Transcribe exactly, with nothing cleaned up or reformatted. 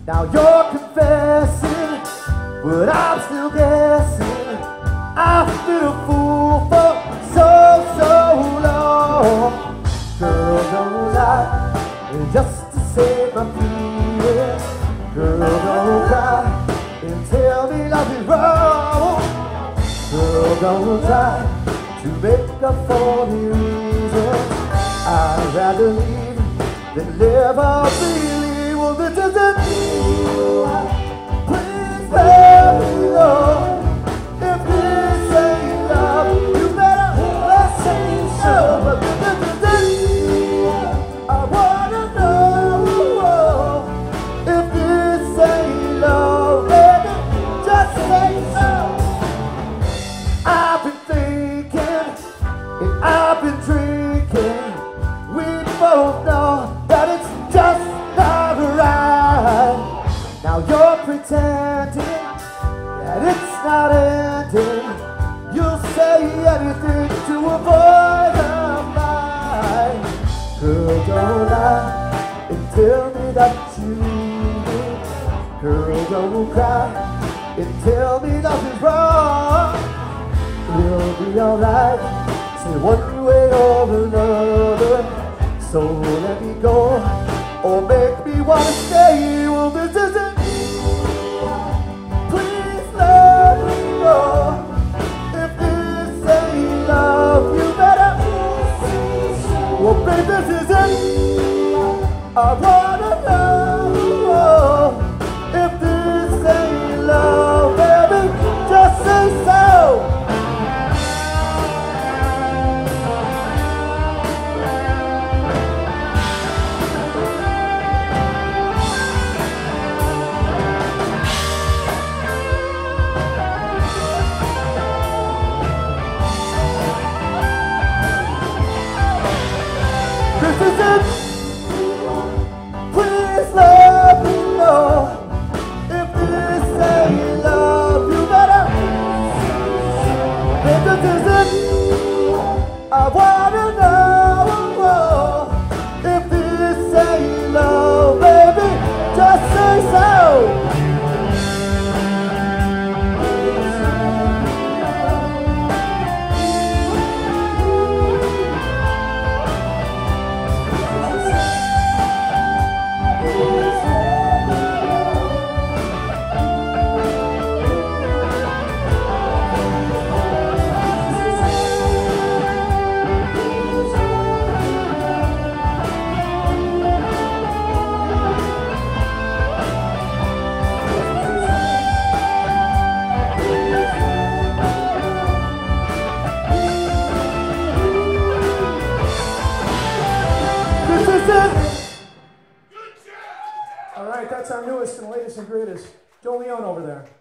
Now you're confessing, but I'm still guessing. I've been a fool for so, so long. Girl, don't lie just to save my feelings. Girl, don't cry and tell me nothing wrong. Girl, don't try to make up for the reasons. I'd rather leave than live or believe. Well, this is it. Please let me know. If this ain't love, you better let's say so. But this is it. I wanna know if this ain't love, baby. Just say so. I've been thinking and I've been drinking. We both know that it's just not right. Now you're pretending that it's not ending. You'll say anything to avoid a fight. Girl, don't lie and tell me that you do. Girl, don't cry and tell me nothing's wrong. We'll be alright, say one way or another. So let me go, or make me wanna stay. Well, this is it. Please let me know. If this ain't love, you better. Well, baby, this is it. I wanna know if this ain't love, baby. Just say so. This is it. Please let me know if this ain't love. You better. If this is it, I wanna know if this ain't love, baby. Just say so. All right, that's our newest and latest and greatest. Joe Leone over there.